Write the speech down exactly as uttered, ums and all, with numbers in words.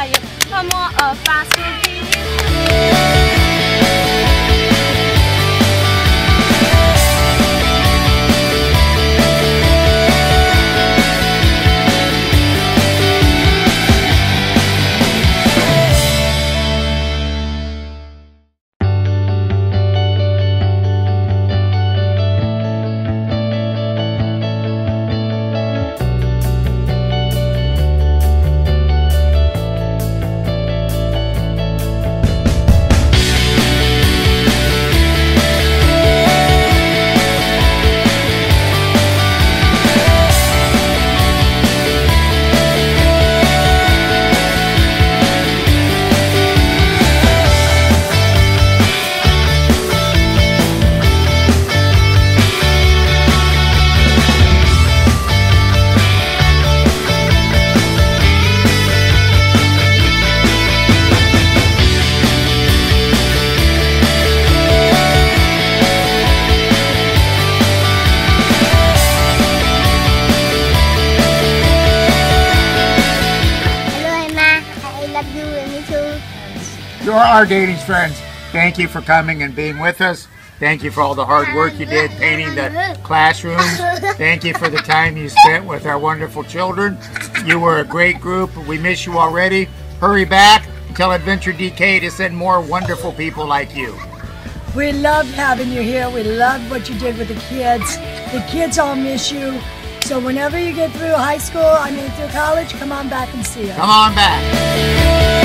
加油，默默而发出低音。 You're our Danish friends. Thank you for coming and being with us. Thank you for all the hard work you did painting the classrooms. Thank you for the time you spent with our wonderful children. You were a great group. We miss you already. Hurry back and tell Adventure D K to send more wonderful people like you. We loved having you here. We loved what you did with the kids. The kids all miss you. So whenever you get through high school, I mean through college, come on back and see us. Come on back.